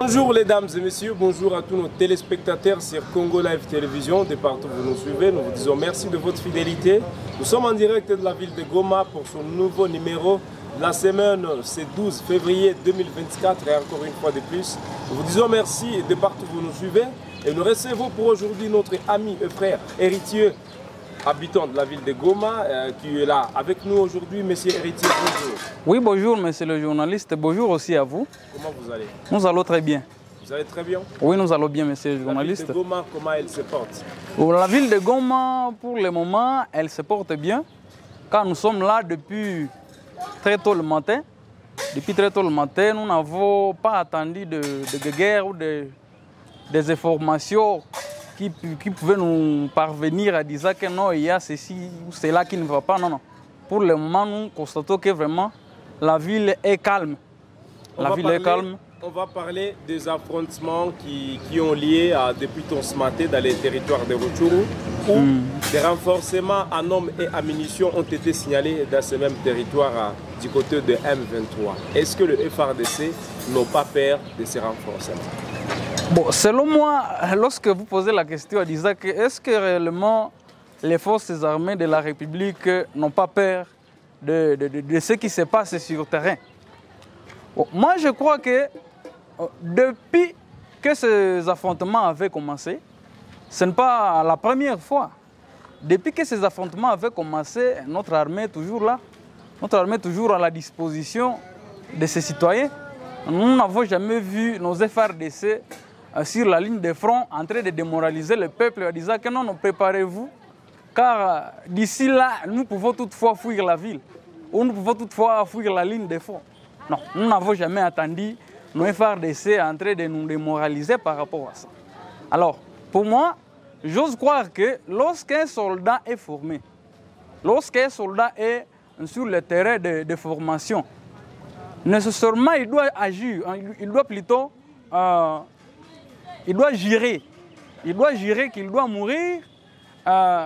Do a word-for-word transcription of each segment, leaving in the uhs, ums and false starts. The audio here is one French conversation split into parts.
Bonjour les dames et messieurs, bonjour à tous nos téléspectateurs sur Congo Live Télévision, de partout où vous nous suivez. Nous vous disons merci de votre fidélité. Nous sommes en direct de la ville de Goma pour son nouveau numéro. La semaine, c'est douze février deux mille vingt-quatre et encore une fois de plus. Nous vous disons merci de partout où vous nous suivez. Et nous recevons pour aujourd'hui notre ami et frère héritier, habitant de la ville de Goma, euh, qui est là avec nous aujourd'hui. Monsieur Héritier, bonjour. Oui, bonjour, monsieur le journaliste. Bonjour aussi à vous. Comment vous allez? Nous allons très bien. Vous allez très bien? Oui, nous allons bien, monsieur le journaliste. La ville de Goma, comment elle se porte? La ville de Goma, pour le moment, elle se porte bien, car nous sommes là depuis très tôt le matin. Depuis très tôt le matin, nous n'avons pas attendu de, de guerre ou de, des informations qui, qui pouvaient nous parvenir à dire que non, il y a ceci ou cela qui ne va pas. Non, non. Pour le moment, nous constatons que vraiment la ville est calme. On la ville parler, est calme. On va parler des affrontements qui, qui ont lié à, depuis tôt ce matin dans les territoires de Rutshuru, où mm. des renforcements en hommes et en munitions ont été signalés dans ce même territoire à, du côté de M vingt-trois. Est-ce que le F R D C n'a pas peur de ces renforcements? Bon, selon moi, lorsque vous posez la question à Isaac, est-ce que réellement les forces armées de la République n'ont pas peur de, de, de, de ce qui se passe sur le terrain? Bon, moi, je crois que depuis que ces affrontements avaient commencé, ce n'est pas la première fois. Depuis que ces affrontements avaient commencé, notre armée est toujours là. Notre armée est toujours à la disposition de ses citoyens. Nous n'avons jamais vu nos F R D C sur la ligne de front en train de démoraliser le peuple en disant que non, non, préparez-vous, car d'ici là, nous pouvons toutefois fuir la ville, ou nous pouvons toutefois fuir la ligne de front. Non, nous n'avons jamais attendu nos F R D C en train de nous démoraliser par rapport à ça. Alors, pour moi, j'ose croire que lorsqu'un soldat est formé, lorsqu'un soldat est sur le terrain de, de formation, nécessairement il doit agir, il doit plutôt euh, il doit jurer, il doit jurer qu'il doit mourir euh,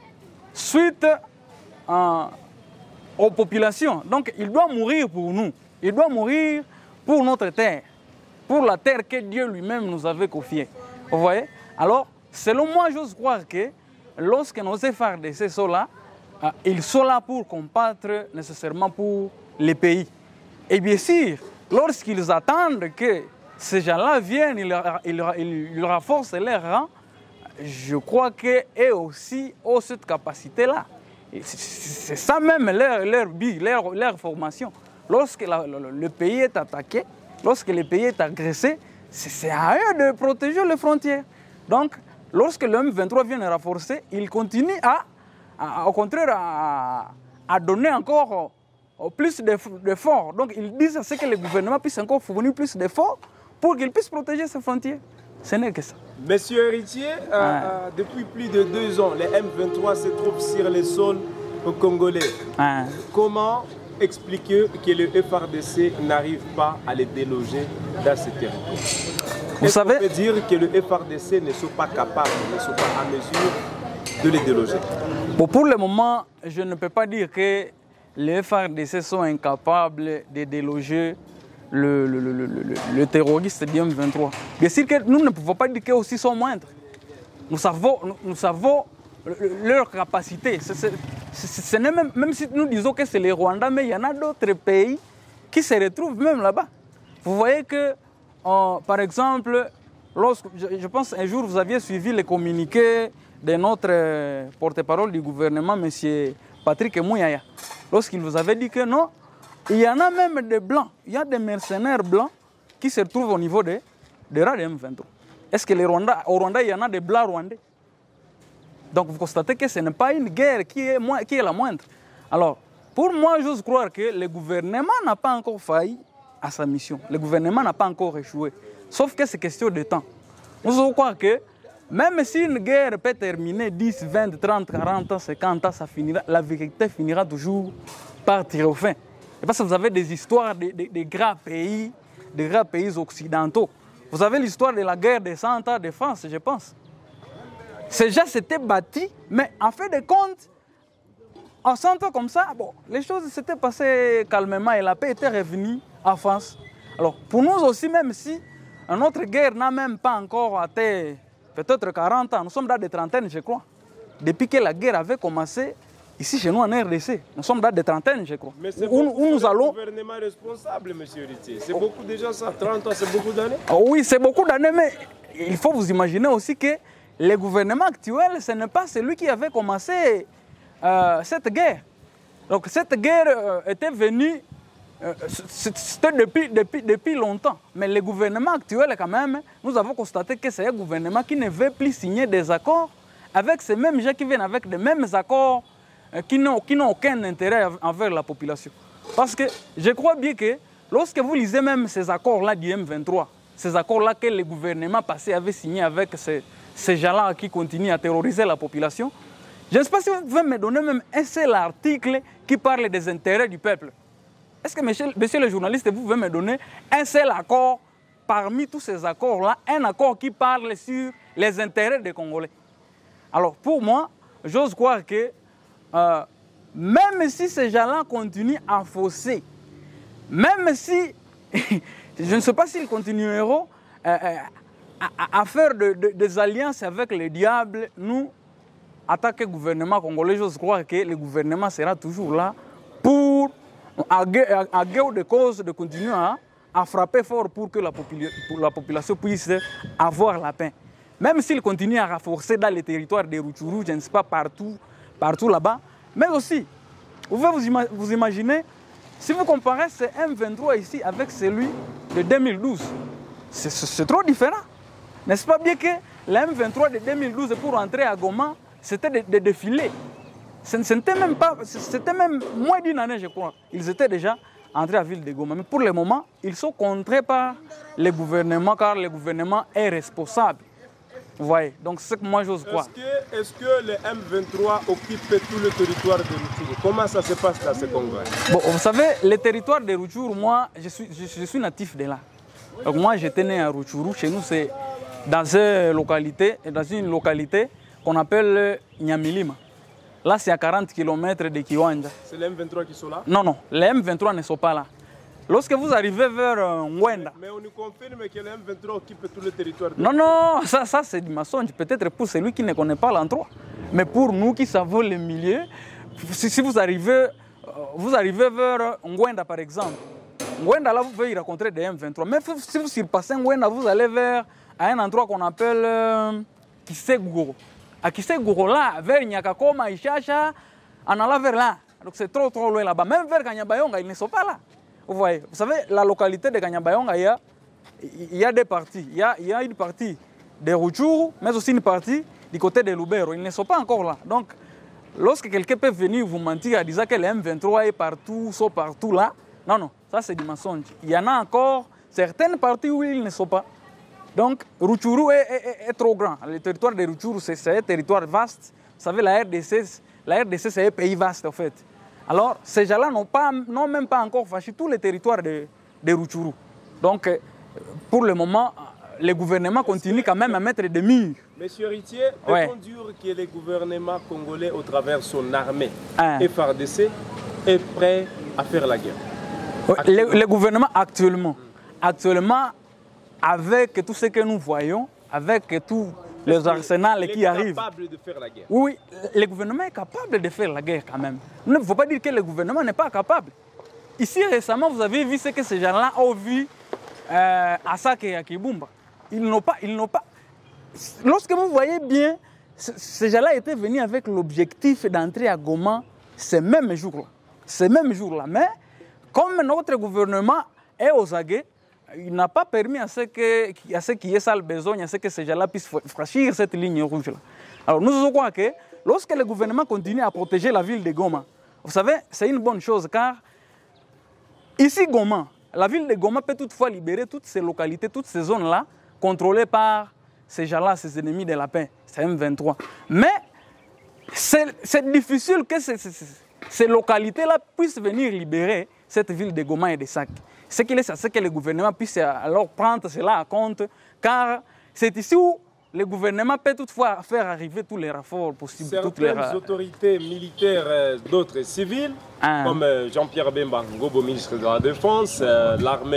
suite euh, aux populations. Donc il doit mourir pour nous, il doit mourir pour notre terre, pour la terre que Dieu lui-même nous avait confiée. Vous voyez? Alors, selon moi, j'ose croire que lorsque nos F R D C sont là, euh, ils sont là pour combattre nécessairement pour les pays. Et bien sûr, lorsqu'ils attendent que ces gens-là viennent, ils, ils, ils, ils renforcent leurs rangs, je crois qu'eux aussi ont cette capacité-là. C'est ça même leur, leur but, leur, leur formation. Lorsque la, le, le pays est attaqué, lorsque le pays est agressé, c'est à eux de protéger les frontières. Donc, lorsque le M vingt-trois vient renforcer, ils continuent à, à, au contraire à, à donner encore plus d'efforts. Donc, ils disent à ce que le gouvernement puisse encore fournir plus d'efforts pour qu'il puisse protéger ses frontières. Ce n'est que ça. Monsieur Héritier, euh, ouais. euh, depuis plus de deux ans, les M vingt-trois se trouvent sur les sols congolais. Ouais. Comment expliquer que le F R D C n'arrive pas à les déloger dans ces territoires? Vous savez, on peut dire que le F R D C ne sont pas capables, ne sont pas en mesure de les déloger? Bon, pour le moment, je ne peux pas dire que les F R D C sont incapables de déloger le, le, le, le, le, le terroriste du M vingt-trois. Bien sûr que nous ne pouvons pas dire qu'ils aussi sont moindres. Nous savons, nous, nous savons leur capacité. C est, c est, même, même si nous disons que c'est les Rwandais, mais il y en a d'autres pays qui se retrouvent même là-bas. Vous voyez que, euh, par exemple, lorsque, je, je pense un jour vous aviez suivi les communiqués de notre euh, porte-parole du gouvernement, M. Patrick Mouyaya, lorsqu'il vous avait dit que non, il y en a même des blancs, il y a des mercenaires blancs qui se retrouvent au niveau des de M vingt-trois. Est-ce que les Rwandais, au Rwanda, il y en a des blancs rwandais? Donc vous constatez que ce n'est pas une guerre qui est, moins, qui est la moindre. Alors, pour moi, j'ose croire que le gouvernement n'a pas encore failli à sa mission. Le gouvernement n'a pas encore échoué. Sauf que c'est question de temps. Nous devons croire que même si une guerre peut terminer dix, vingt, trente, quarante ans, cinquante ans, ça finira, la vérité finira toujours par tirer au fin. Et parce que vous avez des histoires de, de, de grands pays, de grands pays occidentaux. Vous avez l'histoire de la guerre des cent ans de France, je pense. Ces gens s'étaient bâtis, mais en fait de compte, en cent ans comme ça, bon, les choses s'étaient passées calmement et la paix était revenue en France. Alors, pour nous aussi, même si notre guerre n'a même pas encore atteint peut-être quarante ans. Nous sommes dans des trentaines, je crois. Depuis que la guerre avait commencé, ici chez nous en R D C, nous sommes dans des trentaines, je crois. Mais c'est où, où nous allons... le gouvernement responsable, M. Héritier. C'est beaucoup déjà ça, trente ans, c'est beaucoup d'années. Oh oui, c'est beaucoup d'années, mais il faut vous imaginer aussi que le gouvernement actuel, ce n'est pas celui qui avait commencé euh, cette guerre. Donc cette guerre euh, était venue, euh, c'était depuis, depuis, depuis longtemps. Mais le gouvernement actuel, quand même, nous avons constaté que c'est un gouvernement qui ne veut plus signer des accords avec ces mêmes gens qui viennent avec les mêmes accords euh, qui n'ont aucun intérêt envers la population. Parce que je crois bien que lorsque vous lisez même ces accords-là du M vingt-trois, ces accords-là que le gouvernement passé avait signé avec ces, ces gens-là qui continuent à terroriser la population, je ne sais pas si vous pouvez me donner même un seul article qui parle des intérêts du peuple. Est-ce que, monsieur, monsieur le journaliste, vous pouvez me donner un seul accord parmi tous ces accords-là, un accord qui parle sur les intérêts des Congolais? Alors, pour moi, j'ose croire que euh, même si ces gens-là continuent à fausser, même si, je ne sais pas s'ils continueront euh, à, à faire de, de, des alliances avec le diable, nous, en tant que gouvernement congolais, j'ose croire que le gouvernement sera toujours là pour, à guerre de cause, de continuer à, à frapper fort pour que la, popula pour la population puisse avoir la paix. Même s'il continue à renforcer dans les territoires de Rutshuru, je ne sais pas, partout, partout là-bas, mais aussi, vous pouvez vous, ima vous imaginer, si vous comparez ce M vingt-trois ici avec celui de deux mille douze, c'est trop différent. N'est-ce pas bien que le M vingt-trois de deux mille douze, pour entrer à Goma, c'était des de défilés. C'était même, pas, même moins d'une année, je crois. Ils étaient déjà entrés à la ville de Goma. Mais pour le moment, ils sont contrés par le gouvernement, car le gouvernement est responsable. Vous voyez, donc c'est ce que moi j'ose croire. Est-ce que, est que le M vingt-trois occupe tout le territoire de Rutshuru? Comment ça se passe dans ce Congo? Bon, vous savez, le territoire de Rutshuru, moi, je suis, je, je suis natif de là. Donc moi, j'étais né à Rutshuru. Chez nous, c'est dans une localité, dans une localité qu'on appelle Nyamilima. Là, c'est à quarante kilomètres de Kiwanja. C'est le M vingt-trois qui sont là? Non, non, les M vingt-trois ne sont pas là. Lorsque vous arrivez vers euh, Ngwenda... Mais, mais on nous confirme que le M vingt-trois occupe tout le territoire de... Non, non, ça, ça c'est du mensonge. Peut-être pour celui qui ne connaît pas l'endroit. Mais pour nous qui savons le milieu, si, si vous, arrivez, vous arrivez vers Ngwenda, par exemple, Ngwenda, là, vous pouvez y rencontrer des M vingt-trois. Mais si vous surpassez Ngwenda, vous allez vers à un endroit qu'on appelle euh, Kiseguro. À Kiseguro, là, vers Nyakakoma, Ishacha, en allant vers là. Donc c'est trop, trop loin là-bas. Même vers Kanyabayonga, ils ne sont pas là. Vous voyez, vous savez, la localité de Kanyabayonga, il y a, il y a des parties. Il y a, il y a une partie de Rutshuru, mais aussi une partie du côté de Lubero. Ils ne sont pas encore là. Donc, lorsque quelqu'un peut venir vous mentir en disant que le M vingt-trois est partout, sont partout là, non, non, ça c'est du mensonge. Il y en a encore certaines parties où ils ne sont pas. Donc, Rutshuru est, est, est trop grand. Le territoire de Rutshuru, c'est un territoire vaste. Vous savez, la R D C, la R D C c'est un pays vaste en fait. Alors, ces gens-là n'ont même pas encore fâché tous les territoires de, de Rutshuru. Donc, pour le moment, le gouvernement continue quand même à mettre des murs. Monsieur Héritier, peut-on ouais. dire que le gouvernement congolais, au travers de son armée, hein. F A R D C, est prêt à faire la guerre? Le, le gouvernement actuellement, mmh. actuellement, avec tout ce que nous voyons, avec tous les arsenals qui arrivent. Il est capable de faire la guerre. Oui, le gouvernement est capable de faire la guerre quand même. Il ne faut pas dire que le gouvernement n'est pas capable. Ici, récemment, vous avez vu ce que ces gens-là ont vu euh, à Sake et à Kibumba. Ils n'ont pas, ils n'ont pas... Lorsque vous voyez bien, ces gens-là étaient venus avec l'objectif d'entrer à Goma ces mêmes jours-là. Ces mêmes jours-là. Mais comme notre gouvernement est aux aguets, il n'a pas permis à ce qu'il y ait ça le besoin, à ce que ces gens-là puissent franchir cette ligne rouge-là. Alors nous croyons que lorsque le gouvernement continue à protéger la ville de Goma, vous savez, c'est une bonne chose car ici Goma, la ville de Goma peut toutefois libérer toutes ces localités, toutes ces zones-là, contrôlées par ces gens-là, ces ennemis de la paix, c'est M vingt-trois. Mais c'est difficile que ces, ces, ces localités-là puissent venir libérer cette ville de Goma et de Sake. Ce qu'il est, c'est que le gouvernement puisse alors prendre cela en compte, car c'est ici où le gouvernement peut toutefois faire arriver tous les renforts possibles. Certaines toutes les... autorités militaires, euh, d'autres civiles, ah. comme euh, Jean-Pierre Bemba Ngobo, ministre de la Défense, euh, l'armée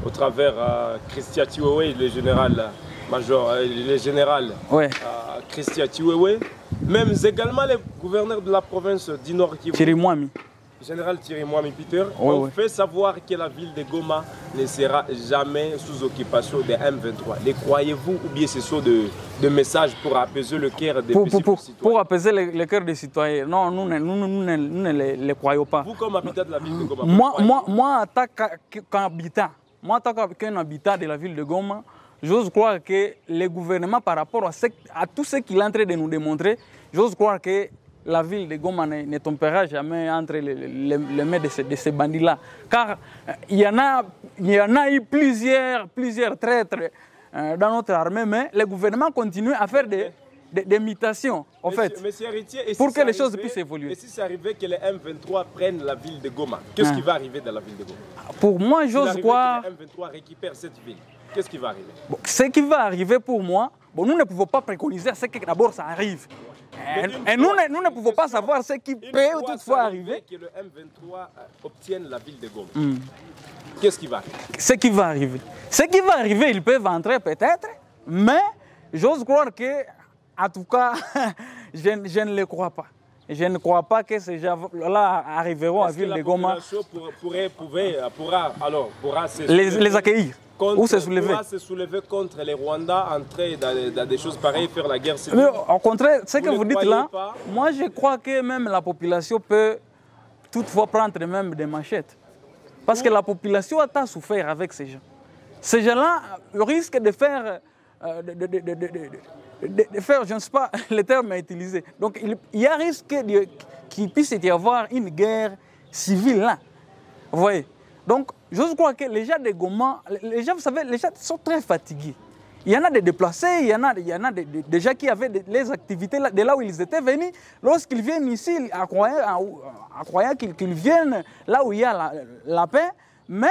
au travers euh, Christian Chiwewe, le général euh, major, euh, le général ouais. euh, Christian Chiwewe, même également les gouverneurs de la province du Nord Kivu, Thierry Mwami. général Thierry Mwami Peter, ouais, ont ouais. fait savoir que la ville de Goma ne sera jamais sous occupation des M vingt-trois. Les croyez-vous ou bien ce sont de, de messages pour apaiser le cœur des pour, pour, pour, citoyens? Pour apaiser le, le cœur des citoyens. Non, nous, nous, nous, nous, nous, nous ne les, les croyons pas. Vous, comme habitant de la ville de Goma, moi, moi, moi, en tant qu'habitant, moi, en tant qu'un habitant de la ville de Goma, j'ose croire que le gouvernement, par rapport à, ce, à tout ce qu'il est en train de nous démontrer, j'ose croire que la ville de Goma ne, ne tombera jamais entre les, les, les mains de ces, de ces bandits-là. Car il y en a, il y en a eu plusieurs, plusieurs traîtres euh, dans notre armée, mais le gouvernement continue à faire des, des, des mutations, en monsieur, fait, monsieur Héritier, et pour si que les arrivait, choses puissent évoluer. Et si c'est arrivé que les M vingt-trois prennent la ville de Goma, qu'est-ce hein. qui va arriver dans la ville de Goma? Pour moi, j'ose croire... que les M vingt-trois récupèrent cette ville, qu'est-ce qui va arriver? Bon, ce qui va arriver pour moi, bon, nous ne pouvons pas préconiser ce que d'abord ça arrive. Et, et nous, ne, nous ne pouvons pas savoir ce qui peut toutefois arriver. Que le M vingt-trois obtienne la ville de Goma. Mm. Qu'est-ce qui va arriver? Ce qui va arriver. Ce qui va arriver, ils peuvent entrer peut-être, mais j'ose croire que, en tout cas, je, je ne le crois pas. Je ne crois pas que ces gens-là arriveront à la ville de Goma. Est-ce que la population pourrait, pourrait, pourra, alors, pourra se les, les accueillir? Contre, ou se soulever. Pourra se soulever contre les Rwandais, entrer dans, dans des choses pareilles, faire la guerre civile. Mais, au contraire, ce que vous vous dites là, pas? Moi je crois que même la population peut toutefois prendre même des machettes. Parce que la population a tant souffert avec ces gens. Ces gens-là risquent de faire, euh, de, de, de, de, de, de, de faire, je ne sais pas le terme à utiliser. Donc il, il y a risque qu'il puisse y avoir une guerre civile là. Vous voyez? Donc, je crois que les gens de Goma, les gens, vous savez, les gens sont très fatigués. Il y en a des déplacés, il y en a, il y en a des, des, des gens qui avaient des, les activités là, de là où ils étaient venus. Lorsqu'ils viennent ici, en croyant, en, en croyant qu'ils, qu'ils viennent là où il y a la, la paix, mais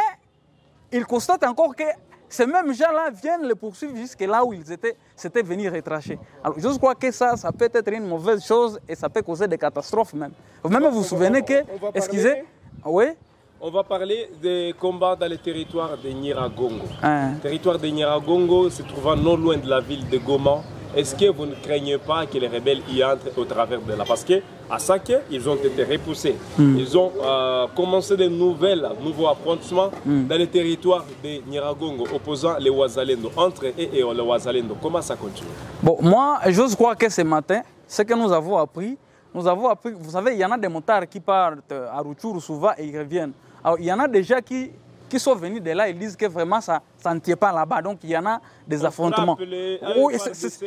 ils constatent encore que ces mêmes gens-là viennent les poursuivre jusque là où ils étaient, s'étaient venus retracher. Alors, je crois que ça, ça peut être une mauvaise chose et ça peut causer des catastrophes même. Vous-même, vous vous souvenez que, excusez, oui. On va parler des combats dans le territoire de Nyiragongo. Hein. Le territoire de Nyiragongo se trouvant non loin de la ville de Goma. Est-ce que vous ne craignez pas que les rebelles y entrent au travers de là? Parce qu'à Sake, ils ont été repoussés. Mm. Ils ont euh, commencé de nouvelles, nouveaux affrontements mm. dans le territoire de Nyiragongo, opposant les Wazalendo. Entre eux et les Wazalendo, comment ça continue? Bon, moi, j'ose croire que ce matin, ce que nous avons appris, nous avons appris, vous savez, il y en a des motards qui partent à Rutshuru souvent et ils reviennent. Alors, il y en a déjà qui, qui sont venus de là, ils disent que vraiment ça, ça ne tient pas là-bas. Donc, il y en a des On affrontements. Oui,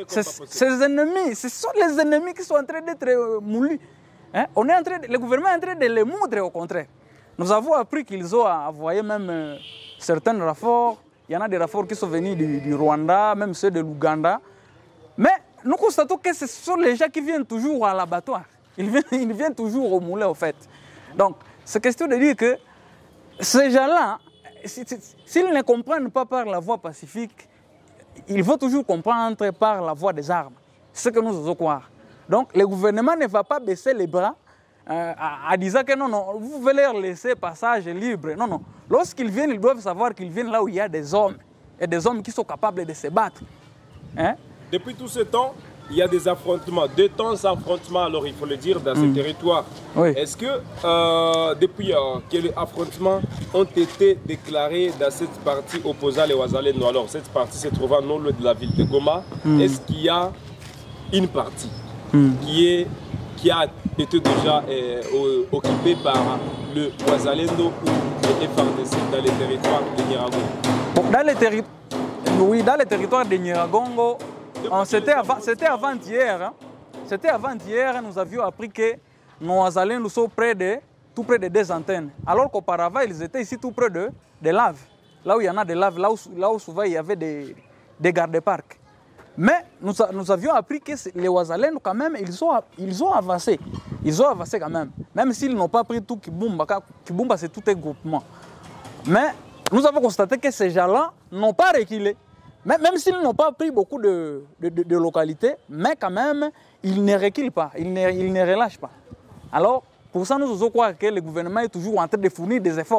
ces ennemis, ce sont les ennemis qui sont en train d'être euh, moulus. Hein? On est en train de, le gouvernement est en train de les moudre, au contraire. Nous avons appris qu'ils ont envoyé même euh, certains rapports. Il y en a des rapports qui sont venus du, du Rwanda, même ceux de l'Ouganda. Mais nous constatons que ce sont les gens qui viennent toujours à l'abattoir. Ils viennent, ils viennent toujours au moulin, en fait. Donc, c'est question de dire que ces gens-là, s'ils ne comprennent pas par la voie pacifique, ils vont toujours comprendre par la voie des armes. C'est ce que nous osons croire. Donc, le gouvernement ne va pas baisser les bras euh, à, à disant que non, non, vous pouvez leur laisser passage libre. Non, non. Lorsqu'ils viennent, ils doivent savoir qu'ils viennent là où il y a des hommes. Et des hommes qui sont capables de se battre. Hein? Depuis tout ce temps, il y a des affrontements, de temps affrontements, alors il faut le dire, dans mmh. ce territoire. Oui. Est-ce que euh, depuis euh, que les affrontements ont été déclarés dans cette partie opposant les Wazalendo, alors cette partie se trouvant non loin de la ville de Goma, mmh. est-ce qu'il y a une partie mmh. qui, est, qui a été déjà euh, occupée par le Wazalendo ou le F R D C dans les territoires de Nyiragongo? Bon, dans les terri... Oui, dans les territoires de Nyiragongo, c'était avant, avant-hier. Hein? C'était avant-hier, nous avions appris que nos Wazalendo sont près de, tout près de deux antennes. Alors qu'auparavant, ils étaient ici tout près de, de laves. Là où il y en a des laves, là où, là où souvent il y avait des, des gardes-parcs. Mais nous, nous avions appris que les Wazalendo, quand même, ils ont, ils ont avancé. Ils ont avancé quand même. Même s'ils n'ont pas pris tout Kibumba. Kibumba, c'est tout un groupement. Mais nous avons constaté que ces gens-là n'ont pas reculé. Même s'ils n'ont pas pris beaucoup de, de, de, de localités, mais quand même, ils ne reculent pas, ils ne, ils ne relâchent pas. Alors, pour ça, nous osons croire que le gouvernement est toujours en train de fournir des efforts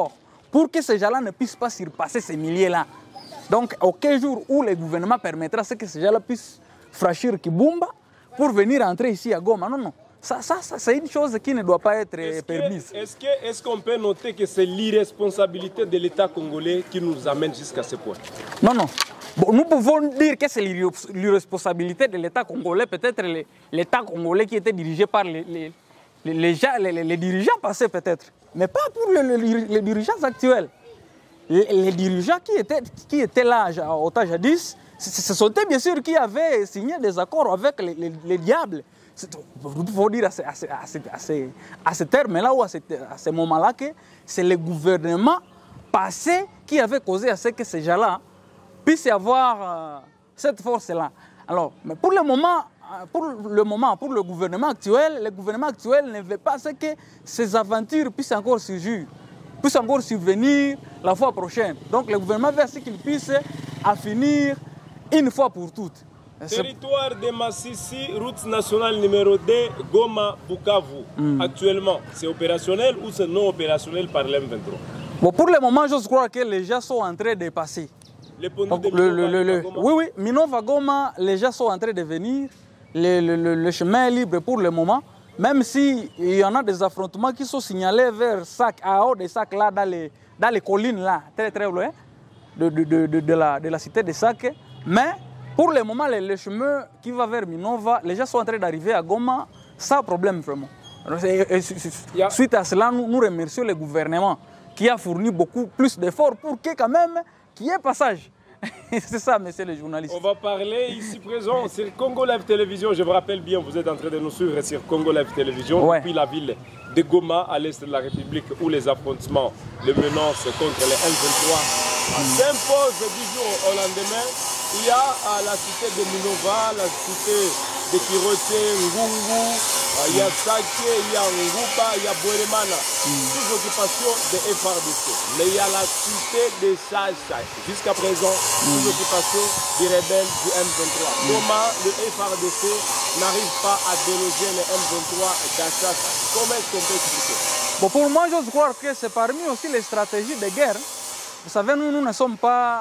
pour que ces gens-là ne puissent pas surpasser ces milliers-là. Donc, aucun jour où le gouvernement permettra que ces gens-là puissent franchir Kibumba pour venir entrer ici à Goma. Non, non. Ça, ça, ça c'est une chose qui ne doit pas être est permise. Est-ce qu'on est est qu'on peut noter que c'est l'irresponsabilité de l'État congolais qui nous amène jusqu'à ce point? Non, non. Bon, nous pouvons dire que c'est l'irresponsabilité de l'État congolais, peut-être l'État congolais qui était dirigé par les, les, les, les, les, les dirigeants passés peut-être, mais pas pour les, les, les dirigeants actuels. Les, les dirigeants qui étaient, qui étaient là au temps jadis, ce sont eux bien sûr qui avaient signé des accords avec les, les, les diables. Il faut dire à ce, à ce, à ce, à ce, à ce terme-là ou à ce, à ce moment-là que c'est le gouvernement passé qui avait causé à ce que ces gens-là puissent avoir euh, cette force-là. Alors, mais pour le moment, pour le moment, pour le gouvernement actuel, le gouvernement actuel ne veut pas ce que ces aventures puissent encore surgir, puissent encore survenir la fois prochaine. Donc, le gouvernement veut ce qu'il puisse en finir une fois pour toutes. Territoire de Massissi, route nationale numéro deux, Goma, Bukavu. Mm. Actuellement, c'est opérationnel ou c'est non opérationnel par l'M vingt-trois? Bon, pour le moment, je crois que les gens sont en train de passer. Les Donc, de le, le, le, le, oui, oui, Minova Goma, les gens sont en train de venir. Le, le, le, le chemin est libre pour le moment. Même s'il y en a des affrontements qui sont signalés vers Sac, à haut des sacs là, dans les, dans les collines là, très très loin de, de, de, de, de, la, de la cité de Sac. Mais pour le moment, le, le chemin qui va vers Minova, les gens sont en train d'arriver à Goma sans problème vraiment. Et, et, et, suite à cela, nous, nous remercions le gouvernement qui a fourni beaucoup plus d'efforts pour que quand même qu'il y ait passage. C'est ça, monsieur le journaliste. On va parler ici présent sur Congo Live Télévision. Je vous rappelle bien, vous êtes en train de nous suivre sur Congo Live Télévision, ouais. Depuis la ville de Goma, à l'est de la République, où les affrontements, les menaces contre les M vingt-trois s'imposent du jour au lendemain. Il y a à la cité de Minova, la cité de Kiroche, Ngungu, il y a Sake, il y a Nguba, il y a Boeremana, mm. Toutes occupations de F A R D C. Mais il y a la cité de Chacha, jusqu'à présent, mm. Toutes occupations des rebelles du M vingt-trois. Mm. Comment le F A R D C n'arrive pas à déloger les M vingt-trois d'Achacha? Comment est-ce qu'on peut expliquer? Bon, pour moi, je crois que c'est parmi aussi les stratégies de guerre. Vous savez, nous, nous ne sommes pas...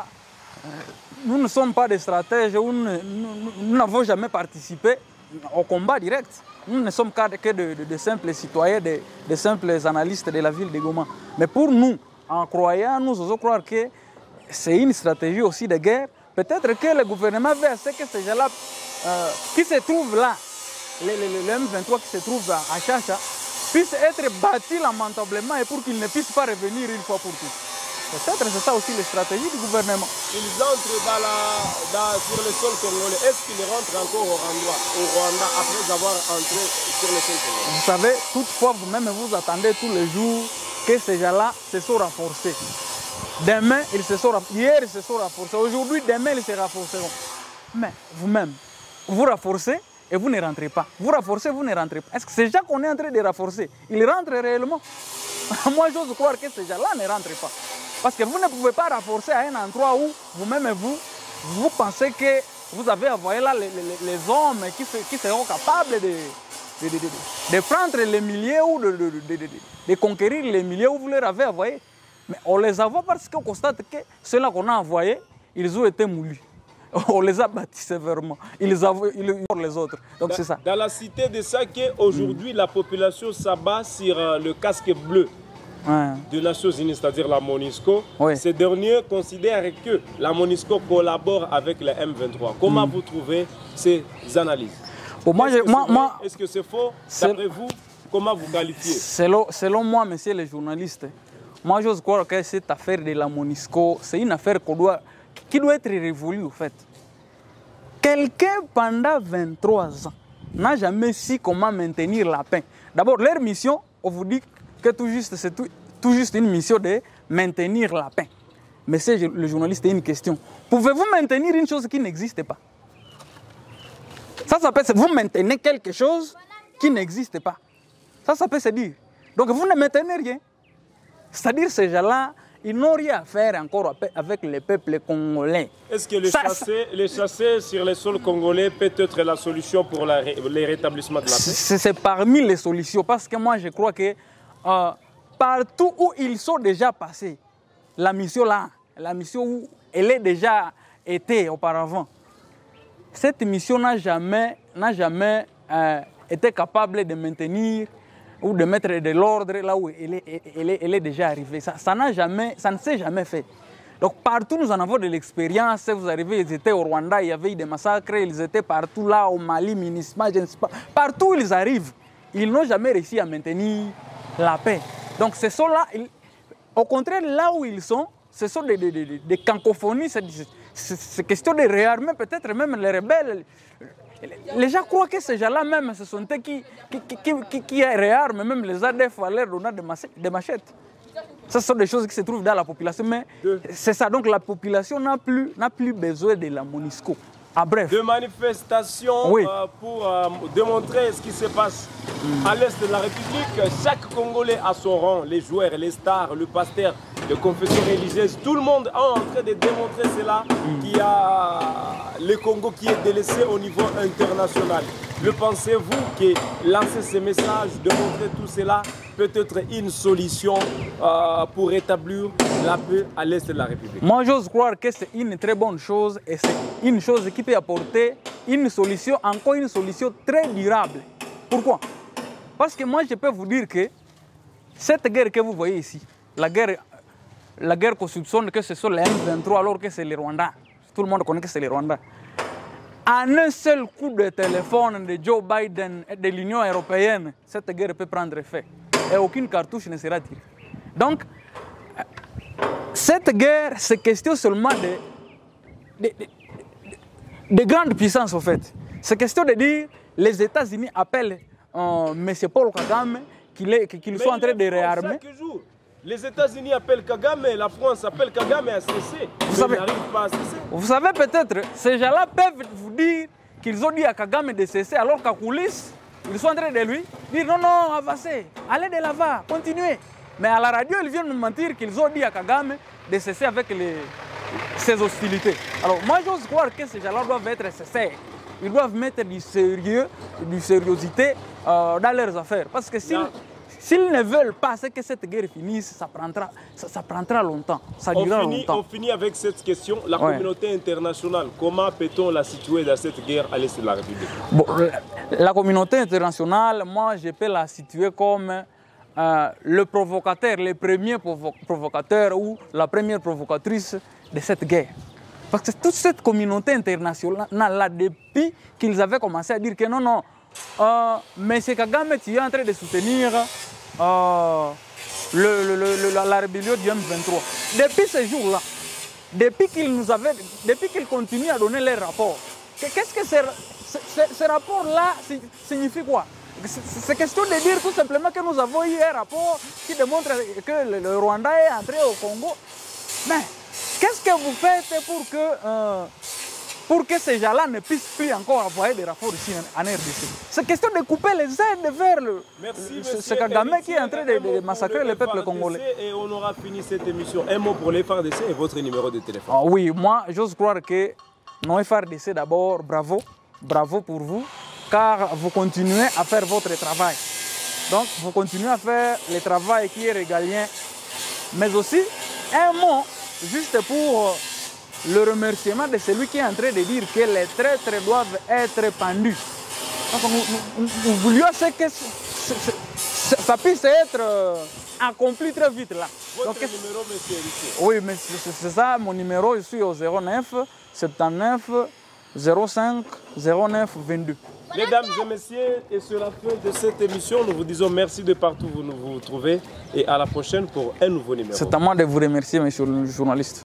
Nous ne sommes pas des stratèges, nous n'avons jamais participé au combat direct. Nous ne sommes que de, de, de simples citoyens, de, de simples analystes de la ville de Goma. Mais pour nous, en croyant, nous osons croire que c'est une stratégie aussi de guerre. Peut-être que le gouvernement veut que ces gens-là euh, qui se trouvent là, le, le, le M vingt-trois qui se trouve à Chacha, puissent être battus lamentablement et pour qu'ils ne puissent pas revenir une fois pour toutes. Peut-être c'est ça aussi les stratégies du gouvernement. Ils entrent dans la, dans, sur le sol congolais. Est-ce qu'ils rentrent encore au Rwanda, au Rwanda après avoir entré sur le sol congolais? Vous savez, toutefois, vous-même vous attendez tous les jours que ces gens-là se sont renforcés. Demain, ils se sont renforcés. Hier, ils se sont renforcés. Aujourd'hui, demain, ils se renforceront. Mais vous-même, vous renforcez et vous ne rentrez pas. Vous renforcez, vous ne rentrez pas. Est-ce que ces gens qu'on est en train de renforcer, ils rentrent réellement? Moi, j'ose croire que ces gens-là ne rentrent pas. Parce que vous ne pouvez pas renforcer à un endroit où vous-même, vous, vous pensez que vous avez envoyé là les, les, les hommes qui, qui seront capables de, de, de, de, de prendre les milliers ou de, de, de, de, de conquérir les milliers où vous les avez envoyés. Mais on les envoie parce qu'on constate que ceux-là qu'on a envoyés, ils ont été moulus. On les a battus sévèrement. Ils envoient les autres. Donc c'est ça. Dans la cité de Sake, aujourd'hui, mm. la population s'abat sur euh, le casque bleu. Ouais. Des Nations Unies, c'est-à-dire la MONUSCO. Oui. Ces derniers considèrent que la MONUSCO collabore avec les M vingt-trois. Comment mm. vous trouvez ces analyses? Bon, moi, Est-ce que c'est -ce c'est faux? D'après vous, comment vous qualifiez? Selon, selon moi, messieurs les journalistes, moi j'ose croire que cette affaire de la MONUSCO, c'est une affaire qu'on doit, qui doit être révolue au fait. Quelqu'un pendant vingt-trois ans n'a jamais su comment maintenir la paix. D'abord, leur mission, on vous dit que tout juste, c'est tout, tout juste une mission de maintenir la paix. Mais c'est le journaliste a une question. Pouvez-vous maintenir une chose qui n'existe pas? Ça, ça peut se vous maintenez quelque chose qui n'existe pas. Ça, ça peut se dire. Donc vous ne maintenez rien. C'est-à-dire ces gens-là, ils n'ont rien à faire encore avec les peuples congolais. Est-ce que les chasser, ça... les chasser sur les sols congolais peut être la solution pour la, le rétablissement de la paix? C'est parmi les solutions. Parce que moi, je crois que euh, partout où ils sont déjà passés, la mission là, la mission où elle est déjà été auparavant. Cette mission n'a jamais, n'a jamais euh, été capable de maintenir ou de mettre de l'ordre là où elle est, elle est, elle est déjà arrivée. Ça, ça n'a jamais, ça ne s'est jamais fait. Donc partout nous en avons de l'expérience. Vous arrivez, ils étaient au Rwanda, il y avait eu des massacres, ils étaient partout là, au Mali, MINUSMA, je ne sais pas. Partout où ils arrivent, ils n'ont jamais réussi à maintenir la paix. Donc ce sont là, ils, au contraire, là où ils sont, ce sont des, des, des, des cacophonies, c'est question de réarmer peut-être même les rebelles. Les gens croient que ces gens-là même, ce sont eux qui, qui, qui, qui, qui réarment même les A D F à leur donnant des machettes. Ce sont des choses qui se trouvent dans la population, mais c'est ça. Donc la population n'a plus, n'a plus besoin de la MONUSCO. Ah, bref. De manifestations oui. euh, pour euh, démontrer ce qui se passe mm. à l'est de la République. Chaque Congolais a son rang, les joueurs, les stars, le pasteur, les confessions religieuses. Tout le monde est en train de démontrer cela, mm. qu'il y a le Congo qui est délaissé au niveau international. Le pensez-vous que lancer ces messages, démontrer tout cela, peut être une solution euh, pour rétablir la paix à l'est de la République? Moi, j'ose croire que c'est une très bonne chose et c'est une chose qui peut apporter une solution, encore une solution très durable. Pourquoi? Parce que moi, je peux vous dire que cette guerre que vous voyez ici, la guerre, la guerre qu'on soupçonne que ce sont les M vingt-trois alors que c'est les Rwandais. Tout le monde connaît que c'est les Rwandais. En un seul coup de téléphone de Joe Biden et de l'Union européenne, cette guerre peut prendre effet. Et aucune cartouche ne sera tirée. Donc, cette guerre, c'est question seulement de, de, de, de, de grandes puissances, en fait. C'est question de dire, les États-Unis appellent euh, M. Paul Kagame, qu'il qu'il soit en train de réarmer. Les États-Unis appellent Kagame, la France appelle Kagame à cesser. Vous savez, pas à cesser. Vous savez peut-être, ces gens-là peuvent vous dire qu'ils ont dit à Kagame de cesser, alors qu'à coulisses, ils sont en train de lui dire non, non, avancez, allez de l'avant, continuez. Mais à la radio, ils viennent nous mentir qu'ils ont dit à Kagame de cesser avec les, ses hostilités. Alors moi, j'ose croire que ces gens-là doivent être cessés. Ils doivent mettre du sérieux, du sériosité euh, dans leurs affaires. Parce que s'ils s'ils ne veulent pas que cette guerre finisse, ça prendra, ça, ça prendra longtemps. Ça durera on finit, longtemps. On finit avec cette question. La ouais. communauté internationale, comment peut-on la situer dans cette guerre à l'est de la République? Bon, la, la communauté internationale, moi, je peux la situer comme euh, le provocateur, le premier provo provocateur ou la première provocatrice de cette guerre. Parce que toute cette communauté internationale, là, depuis qu'ils avaient commencé à dire que non, non, euh, M. Kagame, tu es en train de soutenir euh, le, le, le, la, la rébellion du M vingt-trois. Depuis ce jour-là, depuis qu'ils nous avaient, depuis qu'ils continuent à donner les rapports, qu'est-ce que ces ce, ce rapports-là signifient quoi? C'est question de dire tout simplement que nous avons eu un rapport qui démontre que le, le Rwanda est entré au Congo. Mais qu'est-ce que vous faites pour que, euh, pour que ces gens-là ne puissent plus encore envoyer des rapports ici en R D C? C'est question de couper les aides vers le, Merci, le ce Kagame qui est en train de, de massacrer le, le peuple congolais. Et on aura fini cette émission. Un mot pour les F A R D C et votre numéro de téléphone. Ah oui, moi j'ose croire que nos F A R D C d'abord, bravo, bravo pour vous, car vous continuez à faire votre travail. Donc vous continuez à faire le travail qui est régalien, mais aussi un mot juste pour le remerciement de celui qui est en train de dire que les traîtres doivent être pendus. Donc nous, nous, nous voulions que ça puisse être accompli très vite là. Votre Donc, numéro, monsieur Eric? Oui, mais c'est ça, mon numéro, je suis au zéro neuf soixante-dix-neuf zéro cinq zéro neuf vingt-deux. Mesdames et messieurs, et sur la fin de cette émission, nous vous disons merci de partout où vous vous trouvez et à la prochaine pour un nouveau numéro. C'est à moi de vous remercier, monsieur le journaliste.